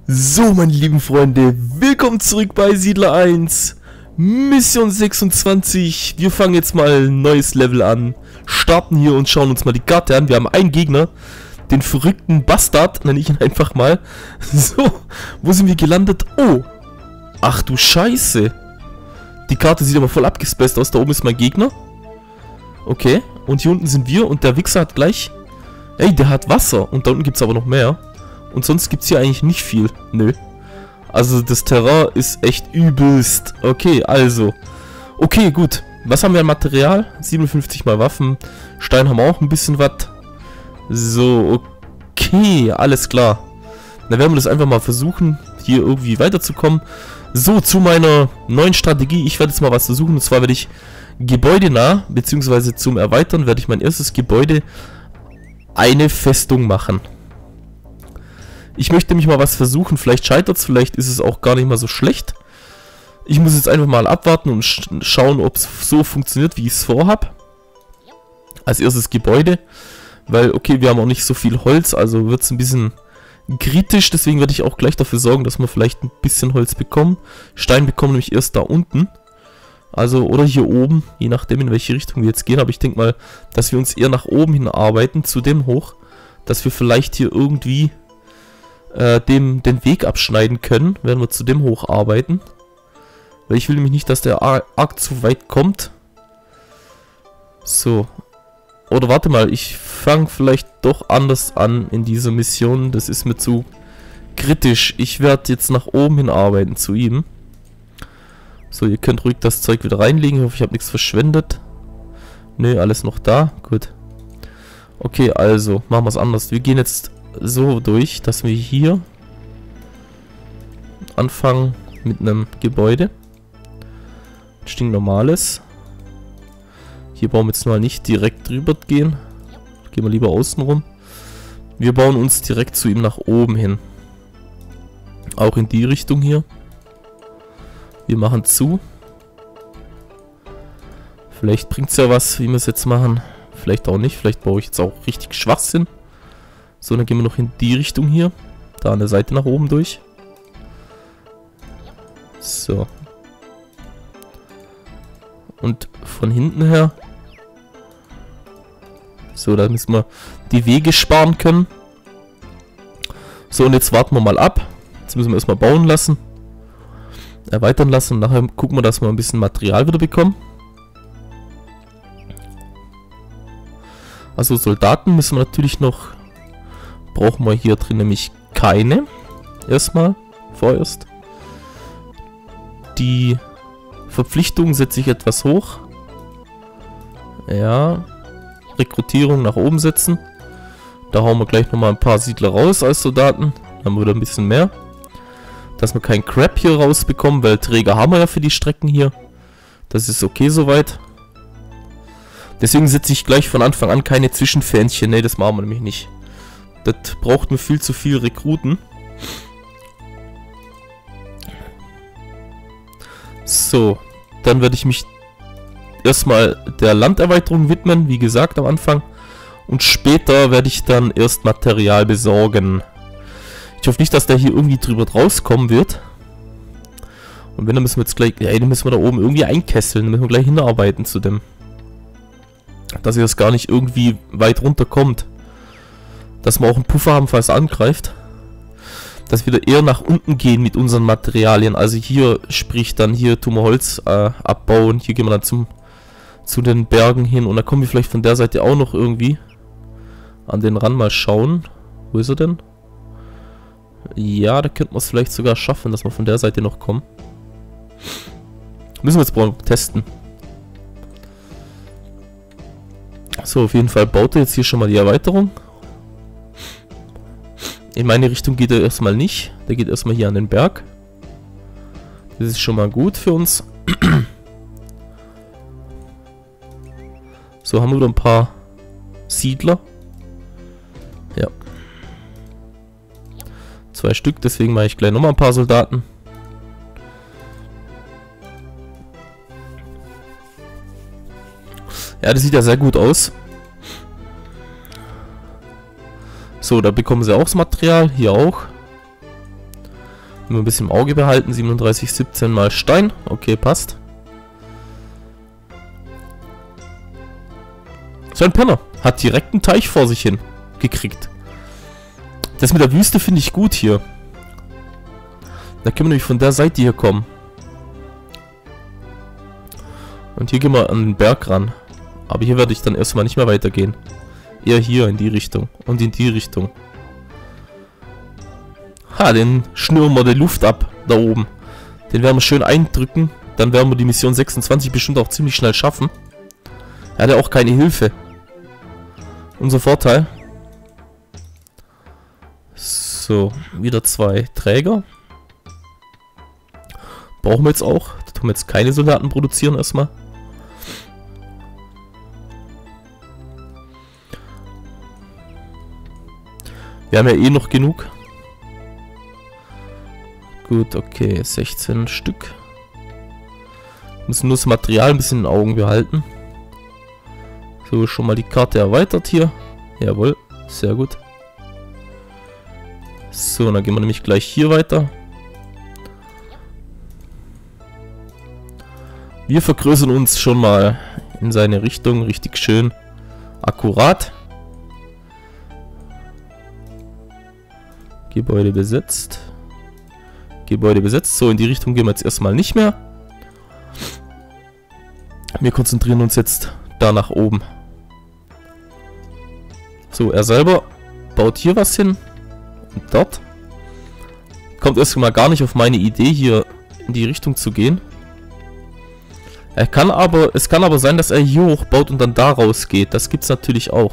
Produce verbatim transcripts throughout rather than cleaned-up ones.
So, meine lieben Freunde, willkommen zurück bei Siedler eins, Mission sechsundzwanzig. Wir fangen jetzt mal ein neues Level an, starten hier und schauen uns mal die Karte an. Wir haben einen Gegner, den verrückten Bastard, nenne ich ihn einfach mal. So, wo sind wir gelandet? Oh, ach du Scheiße. Die Karte sieht aber voll abgespaced aus, da oben ist mein Gegner. Okay, und hier unten sind wir und der Wichser hat gleich... Ey, der hat Wasser und da unten gibt es aber noch mehr. Und sonst gibt es hier eigentlich nicht viel. Nö. Also das Terrain ist echt übelst. Okay, also. Okay, gut. Was haben wir an Material? siebenundfünfzig mal Waffen. Stein haben wir auch ein bisschen was. So, okay. Alles klar. Dann werden wir das einfach mal versuchen, hier irgendwie weiterzukommen. So, zu meiner neuen Strategie. Ich werde jetzt mal was versuchen. Und zwar werde ich gebäudenah, beziehungsweise zum Erweitern, werde ich mein erstes Gebäude eine Festung machen. Ich möchte nämlich mal was versuchen, vielleicht scheitert es, vielleicht ist es auch gar nicht mal so schlecht. Ich muss jetzt einfach mal abwarten und sch schauen, ob es so funktioniert, wie ich es vorhab. Als erstes Gebäude, weil, okay, wir haben auch nicht so viel Holz, also wird es ein bisschen kritisch, deswegen werde ich auch gleich dafür sorgen, dass wir vielleicht ein bisschen Holz bekommen. Stein bekommen nämlich erst da unten, also oder hier oben, je nachdem in welche Richtung wir jetzt gehen, aber ich denke mal, dass wir uns eher nach oben hin arbeiten, zu dem hoch, dass wir vielleicht hier irgendwie... Äh, dem den Weg abschneiden können, werden wir zu dem hocharbeiten. Weil ich will nämlich nicht, dass der arg zu weit kommt. So. Oder warte mal, ich fange vielleicht doch anders an in dieser Mission. Das ist mir zu kritisch. Ich werde jetzt nach oben hin arbeiten zu ihm. So, ihr könnt ruhig das Zeug wieder reinlegen. Ich hoffe, ich habe nichts verschwendet. Nö, alles noch da. Gut. Okay, also, machen wir es anders. Wir gehen jetzt so durch, dass wir hier anfangen mit einem Gebäude. Stinknormales. Hier bauen wir jetzt mal nicht direkt drüber gehen. Gehen wir lieber außen rum. Wir bauen uns direkt zu ihm nach oben hin. Auch in die Richtung hier. Wir machen zu. Vielleicht bringt es ja was, wie wir es jetzt machen. Vielleicht auch nicht. Vielleicht baue ich jetzt auch richtig Schwachsinn. So, dann gehen wir noch in die Richtung hier. Da an der Seite nach oben durch. So. Und von hinten her. So, da müssen wir die Wege sparen können. So, und jetzt warten wir mal ab. Jetzt müssen wir erstmal bauen lassen. Erweitern lassen. Und nachher gucken wir, dass wir ein bisschen Material wieder bekommen. Also Soldaten müssen wir natürlich noch... Brauchen wir hier drin nämlich keine. Erstmal, vorerst. Die Verpflichtung setze ich etwas hoch. Ja. Rekrutierung nach oben setzen. Da hauen wir gleich nochmal ein paar Siedler raus als Soldaten. Dann haben wir wieder ein bisschen mehr. Dass wir keinen Crap hier rausbekommen, weil Träger haben wir ja für die Strecken hier. Das ist okay soweit. Deswegen setze ich gleich von Anfang an keine Zwischenfähnchen. Ne, das machen wir nämlich nicht. Das braucht mir viel zu viel Rekruten. So, dann werde ich mich erstmal der Landerweiterung widmen, wie gesagt am Anfang. Und später werde ich dann erst Material besorgen. Ich hoffe nicht, dass der hier irgendwie drüber rauskommen wird. Und wenn, dann müssen wir jetzt gleich, ja, dann müssen wir da oben irgendwie einkesseln. Dann müssen wir gleich hinarbeiten zu dem. Dass er das gar nicht irgendwie weit runter kommt. Dass wir auch einen Puffer haben, falls er angreift. Dass wir da eher nach unten gehen mit unseren Materialien. Also hier, sprich dann hier tun wir Holz äh, abbauen. Hier gehen wir dann zum, zu den Bergen hin. Und dann kommen wir vielleicht von der Seite auch noch irgendwie an den Rand mal schauen. Wo ist er denn? Ja, da könnten wir es vielleicht sogar schaffen, dass wir von der Seite noch kommen. Müssen wir jetzt mal testen. So, auf jeden Fall baut er jetzt hier schon mal die Erweiterung. In meine Richtung geht er erstmal nicht. Der geht erstmal hier an den Berg. Das ist schon mal gut für uns. So, haben wir wieder ein paar Siedler. Ja. Zwei Stück, deswegen mache ich gleich nochmal ein paar Soldaten. Ja, das sieht ja sehr gut aus. So, da bekommen sie auch das Material. Hier auch. Nur ein bisschen im Auge behalten. siebenunddreißig siebzehn mal Stein. Okay, passt. So ein Penner. Hat direkt einen Teich vor sich hin gekriegt. Das mit der Wüste finde ich gut hier. Da können wir nämlich von der Seite hier kommen. Und hier gehen wir an den Berg ran. Aber hier werde ich dann erstmal nicht mehr weitergehen. Eher hier in die Richtung. Und in die Richtung. Ha, den schnüren wir die Luft ab. Da oben. Den werden wir schön eindrücken. Dann werden wir die Mission sechsundzwanzig bestimmt auch ziemlich schnell schaffen. Er hat ja auch keine Hilfe. Unser Vorteil. So, wieder zwei Träger. Brauchen wir jetzt auch. Da tun wir jetzt keine Soldaten produzieren erstmal. Wir haben ja eh noch genug. Gut, okay, sechzehn Stück. Müssen nur das Material ein bisschen in den Augen behalten. So, schon mal die Karte erweitert hier. Jawohl, sehr gut. So, dann gehen wir nämlich gleich hier weiter. Wir vergrößern uns schon mal in seine Richtung, richtig schön akkurat. Gebäude besetzt. Gebäude besetzt. So, in die Richtung gehen wir jetzt erstmal nicht mehr. Wir konzentrieren uns jetzt da nach oben. So, er selber baut hier was hin. Und dort. Kommt erstmal gar nicht auf meine Idee, hier in die Richtung zu gehen. Er kann aber, es kann aber sein, dass er hier hochbaut und dann da rausgeht. Das gibt's natürlich auch.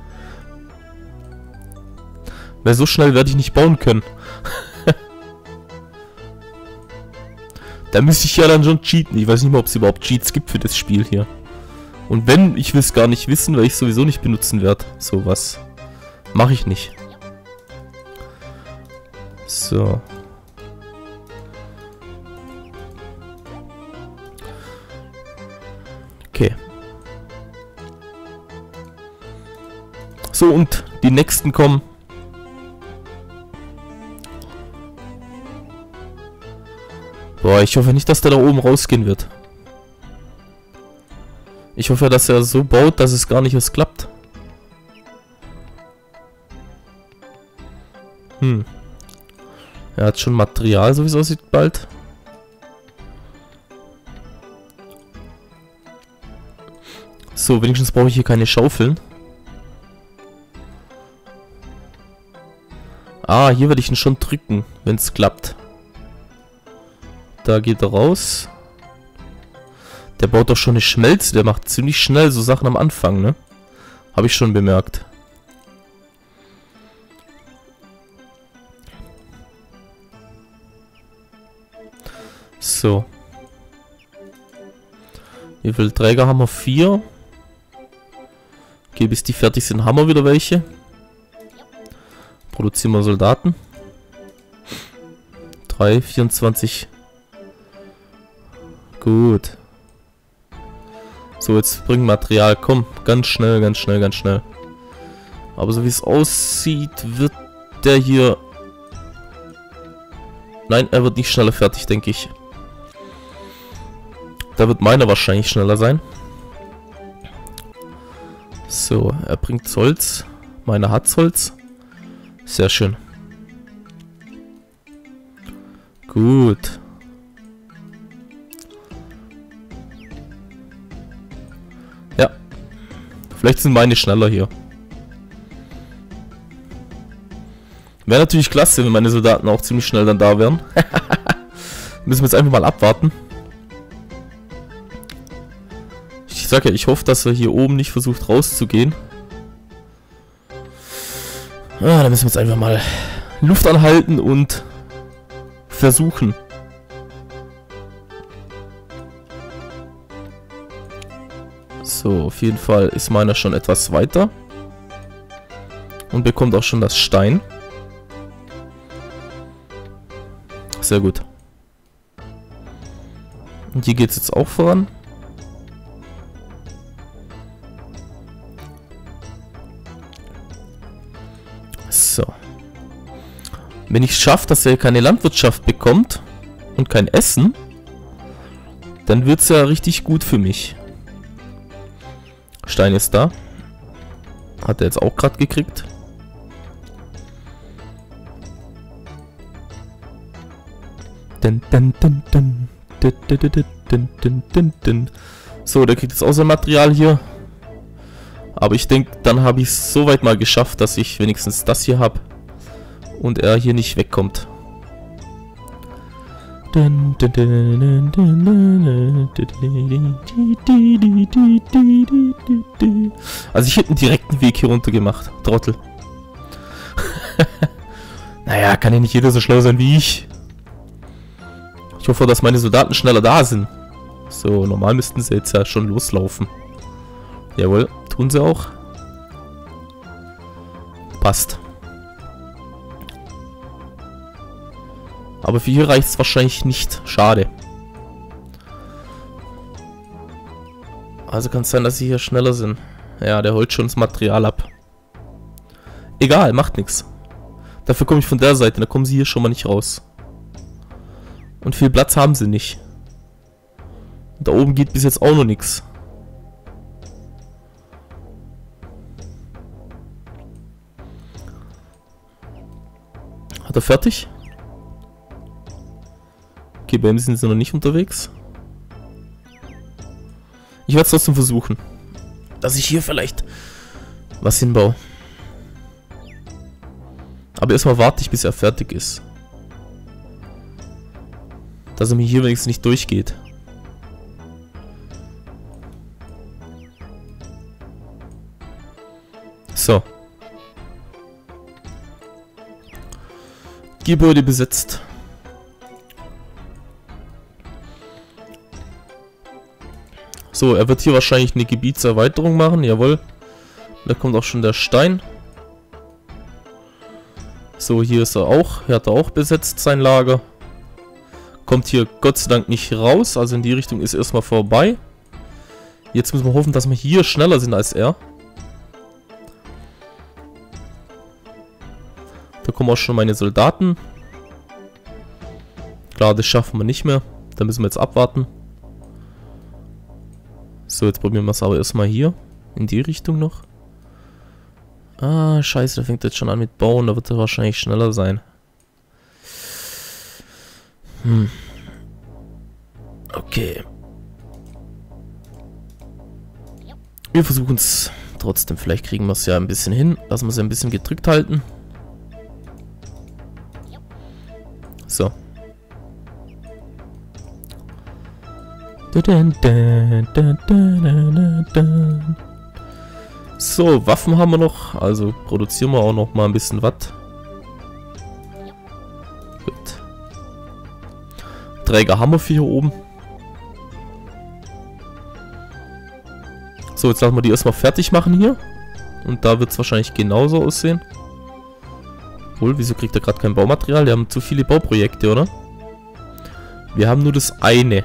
Weil so schnell werde ich nicht bauen können. Da müsste ich ja dann schon cheaten. Ich weiß nicht mal, ob es überhaupt Cheats gibt für das Spiel hier. Und wenn, ich will es gar nicht wissen, weil ich es sowieso nicht benutzen werde. Sowas mache ich nicht. So. Okay. So, und die nächsten kommen. Boah, ich hoffe nicht, dass der da oben rausgehen wird. Ich hoffe, dass er so baut, dass es gar nicht erst klappt. Hm. Er hat schon Material, so wie es aussieht, bald. So, wenigstens brauche ich hier keine Schaufeln. Ah, hier werde ich ihn schon drücken, wenn es klappt. Da geht er raus. Der baut doch schon eine Schmelze. Der macht ziemlich schnell so Sachen am Anfang, ne? Habe ich schon bemerkt. So. Wie viele Träger haben wir? Vier. Okay, bis die fertig sind, haben wir wieder welche. Produzieren wir Soldaten. drei, vierundzwanzig. Gut. So, jetzt bringen Material. Komm, ganz schnell, ganz schnell, ganz schnell. Aber so wie es aussieht, wird der hier... Nein, er wird nicht schneller fertig, denke ich. Da wird meiner wahrscheinlich schneller sein. So, er bringt Holz. Meiner hat Holz. Sehr schön. Gut. Ja. Vielleicht sind meine schneller hier. Wäre natürlich klasse, wenn meine Soldaten auch ziemlich schnell dann da wären. Müssen wir jetzt einfach mal abwarten. Ich sag ja, ich hoffe, dass er hier oben nicht versucht rauszugehen. Ah, da müssen wir jetzt einfach mal Luft anhalten und versuchen. So, auf jeden Fall ist meiner schon etwas weiter. Und bekommt auch schon das Stein. Sehr gut. Und hier geht es jetzt auch voran. So. Wenn ich es schaffe, dass er keine Landwirtschaft bekommt und kein Essen, dann wird es ja richtig gut für mich. Stein ist da. Hat er jetzt auch gerade gekriegt. Dun, dun, dun, dun. Dun, dun, dun, dun, dun, dun, dun. So, der kriegt jetzt auch sein Material hier. Aber ich denke, dann habe ich es soweit mal geschafft, dass ich wenigstens das hier habe. Und er hier nicht wegkommt. Also ich hätte einen direkten Weg hier runter gemacht. Trottel. Naja, kann ja nicht jeder so schlau sein wie ich. Ich hoffe, dass meine Soldaten schneller da sind. So, normal müssten sie jetzt ja schon loslaufen. Jawohl, tun sie auch. Passt. Aber für hier reicht es wahrscheinlich nicht. Schade. Also kann es sein, dass sie hier schneller sind. Ja, der holt schon das Material ab. Egal, macht nichts. Dafür komme ich von der Seite, da kommen sie hier schon mal nicht raus. Und viel Platz haben sie nicht. Und da oben geht bis jetzt auch noch nichts. Hat er fertig? Okay, bei ihm sind sie noch nicht unterwegs. Ich werde es trotzdem versuchen. Dass ich hier vielleicht was hinbaue. Aber erstmal warte ich, bis er fertig ist. Dass er mir hier wenigstens nicht durchgeht. So. Gebäude besetzt. So, er wird hier wahrscheinlich eine Gebietserweiterung machen, jawohl. Da kommt auch schon der Stein. So, hier ist er auch. Hier hat er auch besetzt, sein Lager. Kommt hier Gott sei Dank nicht raus, also in die Richtung ist erstmal vorbei. Jetzt müssen wir hoffen, dass wir hier schneller sind als er. Da kommen auch schon meine Soldaten. Klar, das schaffen wir nicht mehr. Da müssen wir jetzt abwarten. So, jetzt probieren wir es aber erstmal hier. In die Richtung noch. Ah, scheiße, da fängt jetzt schon an mit Bauen. Da wird er wahrscheinlich schneller sein. Hm. Okay. Wir versuchen es trotzdem. Vielleicht kriegen wir es ja ein bisschen hin. Lassen wir es ein bisschen gedrückt halten. So. So, Waffen haben wir noch. Also produzieren wir auch noch mal ein bisschen was. Gut. Träger haben wir für hier oben. So, jetzt lassen wir die erstmal fertig machen hier. Und da wird es wahrscheinlich genauso aussehen. Wohl, wieso kriegt er gerade kein Baumaterial? Wir haben zu viele Bauprojekte, oder? Wir haben nur das eine.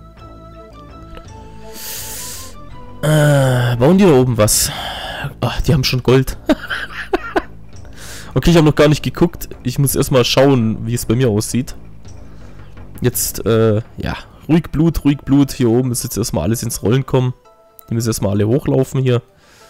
Äh, bauen die da oben was? Ach, die haben schon Gold. Okay, ich habe noch gar nicht geguckt. Ich muss erstmal schauen, wie es bei mir aussieht. Jetzt, äh, ja. Ruhig Blut, ruhig Blut. Hier oben ist jetzt erstmal alles ins Rollen kommen. Die müssen erstmal alle hochlaufen hier.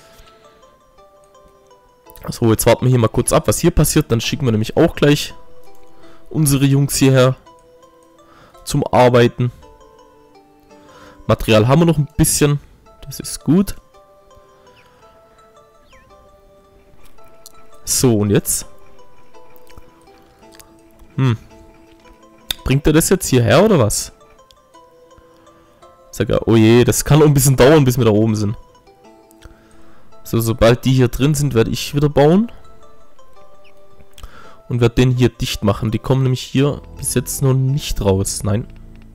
So, jetzt warten wir hier mal kurz ab, was hier passiert. Dann schicken wir nämlich auch gleich unsere Jungs hierher zum Arbeiten. Material haben wir noch ein bisschen. Das ist gut. So, und jetzt? Hm. Bringt er das jetzt hierher, oder was? Sag ja, oh je, das kann noch ein bisschen dauern, bis wir da oben sind. So, sobald die hier drin sind, werde ich wieder bauen. Und werde den hier dicht machen. Die kommen nämlich hier bis jetzt noch nicht raus. Nein.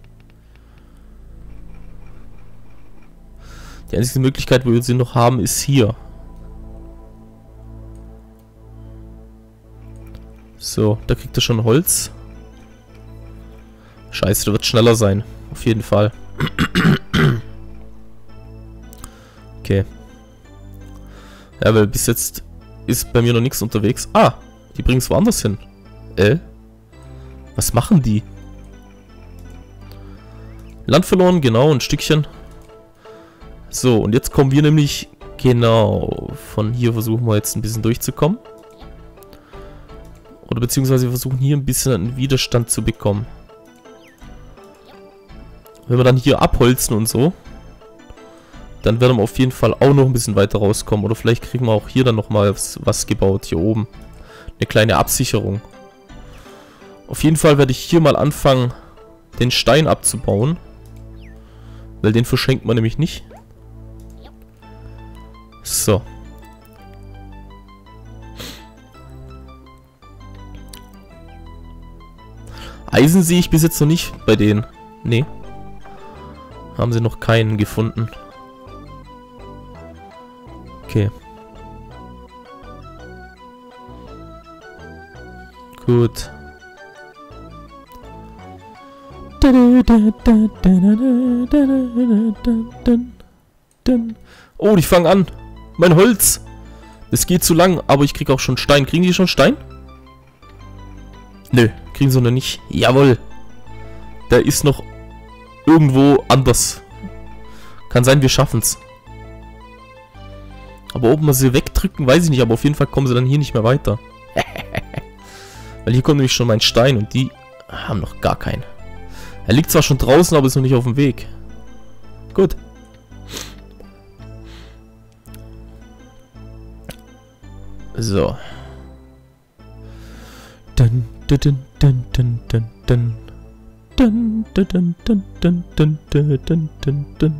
Die einzige Möglichkeit, wo wir sie noch haben, ist hier. So, da kriegt er schon Holz. Scheiße, der wird schneller sein. Auf jeden Fall. Okay. Ja, weil bis jetzt ist bei mir noch nichts unterwegs. Ah, die bringen es woanders hin. Äh? Was machen die? Land verloren, genau, ein Stückchen. So, und jetzt kommen wir nämlich... Genau, von hier versuchen wir jetzt ein bisschen durchzukommen. Oder beziehungsweise wir versuchen hier ein bisschen einen Widerstand zu bekommen. Wenn wir dann hier abholzen und so, dann werden wir auf jeden Fall auch noch ein bisschen weiter rauskommen. Oder vielleicht kriegen wir auch hier dann nochmal was, was gebaut, hier oben. Eine kleine Absicherung. Auf jeden Fall werde ich hier mal anfangen, den Stein abzubauen. Weil den verschenkt man nämlich nicht. So. Eisen sehe ich bis jetzt noch nicht bei denen. Nee. Haben sie noch keinen gefunden. Okay. Gut. Oh, die fangen an. Mein Holz. Es geht zu lang, aber ich krieg auch schon Stein. Kriegen die schon Stein? Nö, kriegen sie noch nicht. Jawohl. Der ist noch irgendwo anders. Kann sein, wir schaffen's. Aber ob wir sie wegdrücken, weiß ich nicht. Aber auf jeden Fall kommen sie dann hier nicht mehr weiter. Weil hier kommt nämlich schon mein Stein und die haben noch gar keinen. Er liegt zwar schon draußen, aber ist noch nicht auf dem Weg. Gut. So. Dun, dun, dun, dun, dun, dun, dun. Dun, dun, dun, dun, dun, dun, dun, dun, dun.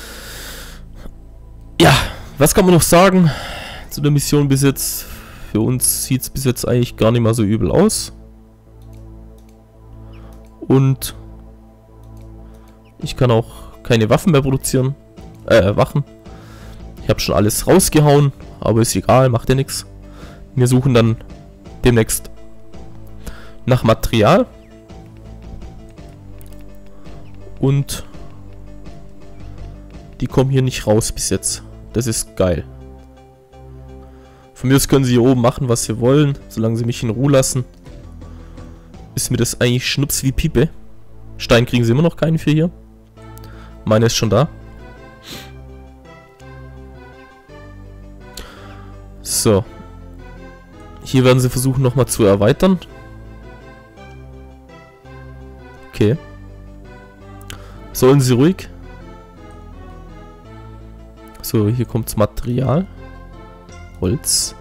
Ja, was kann man noch sagen zu der Mission bis jetzt? Für uns sieht es bis jetzt eigentlich gar nicht mal so übel aus. Und ich kann auch keine Waffen mehr produzieren. Äh, Wachen. Ich habe schon alles rausgehauen, aber ist egal, macht ja nichts. Wir suchen dann demnächst nach Material. Und die kommen hier nicht raus bis jetzt. Das ist geil. Von mir aus können sie hier oben machen, was sie wollen, solange sie mich in Ruhe lassen. Ist mir das eigentlich schnups wie Piepe. Stein kriegen sie immer noch keinen für hier. Meine ist schon da. So. Hier werden sie versuchen nochmal zu erweitern. Okay. Sollen sie ruhig. So, hier kommt's Material. Holz.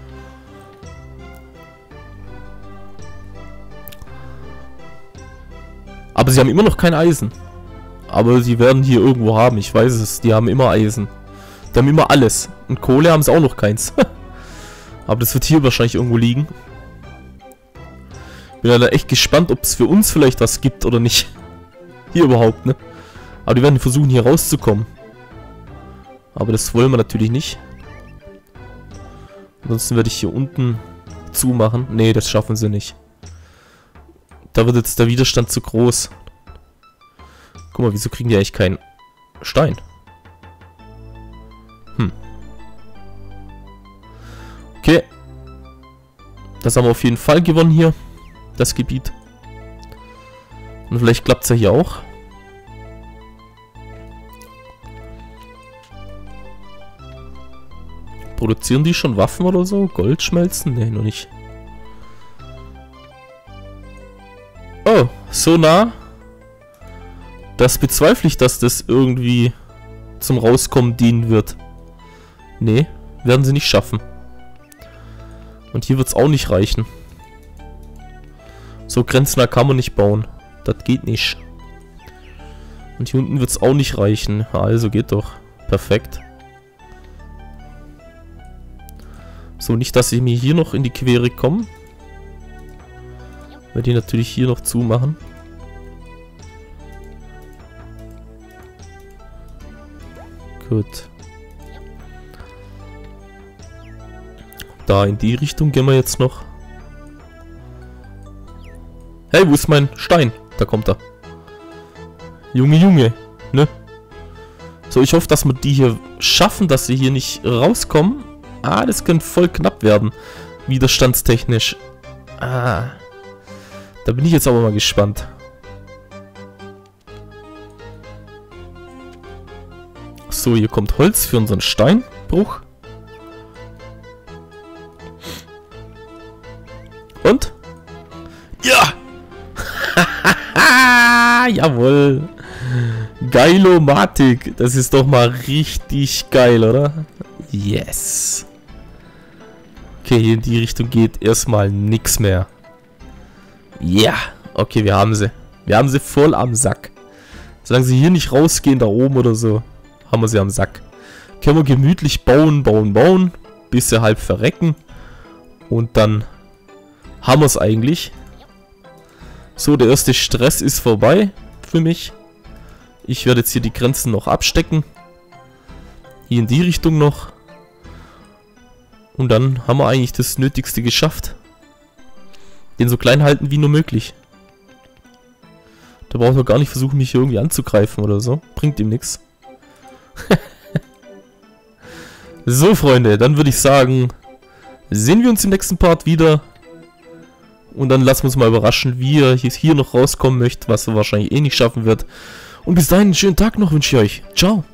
Aber sie haben immer noch kein Eisen. Aber sie werden hier irgendwo haben, ich weiß es. Die haben immer Eisen. Die haben immer alles. Und Kohle haben sie auch noch keins. Aber das wird hier wahrscheinlich irgendwo liegen. Bin da echt gespannt, ob es für uns vielleicht was gibt oder nicht. Hier überhaupt, ne? Aber die werden versuchen, hier rauszukommen. Aber das wollen wir natürlich nicht. Ansonsten werde ich hier unten zumachen. Ne, das schaffen sie nicht. Da wird jetzt der Widerstand zu groß. Guck mal, wieso kriegen die eigentlich keinen Stein? Hm. Okay. Das haben wir auf jeden Fall gewonnen hier. Das Gebiet. Und vielleicht klappt es ja hier auch. Produzieren die schon Waffen oder so? Goldschmelzen? Ne, noch nicht. Oh, so nah. Das bezweifle ich, dass das irgendwie zum Rauskommen dienen wird. Ne, werden sie nicht schaffen. Und hier wird es auch nicht reichen. So grenznah kann man nicht bauen. Das geht nicht. Und hier unten wird es auch nicht reichen. Also geht doch. Perfekt. So, nicht, dass sie mir hier noch in die Quere kommen. Weil die natürlich hier noch zumachen. Gut. Da in die Richtung gehen wir jetzt noch. Hey, wo ist mein Stein? Da kommt er. Junge, Junge. Ne? So, ich hoffe, dass wir die hier schaffen, dass sie hier nicht rauskommen. Ah, das könnte voll knapp werden. Widerstandstechnisch. Ah. Da bin ich jetzt aber mal gespannt. So, hier kommt Holz für unseren Steinbruch. Und? Ja! Jawohl! Geilomatik! Das ist doch mal richtig geil, oder? Yes! Okay, hier in die Richtung geht erstmal nichts mehr. Ja! Okay, wir haben sie. Wir haben sie voll am Sack. Solange sie hier nicht rausgehen, da oben oder so, haben wir sie am Sack. Können wir gemütlich bauen, bauen, bauen, bis sie halb verrecken. Und dann haben wir es eigentlich. So, der erste Stress ist vorbei für mich. Ich werde jetzt hier die Grenzen noch abstecken. Hier in die Richtung noch. Und dann haben wir eigentlich das Nötigste geschafft. Den so klein halten wie nur möglich. Da braucht man gar nicht versuchen, mich hier irgendwie anzugreifen oder so. Bringt ihm nichts. So, Freunde, dann würde ich sagen, sehen wir uns im nächsten Part wieder. Und dann lassen wir uns mal überraschen, wie er hier noch rauskommen möchte, was er wahrscheinlich eh nicht schaffen wird. Und bis dahin einen schönen Tag noch wünsche ich euch. Ciao.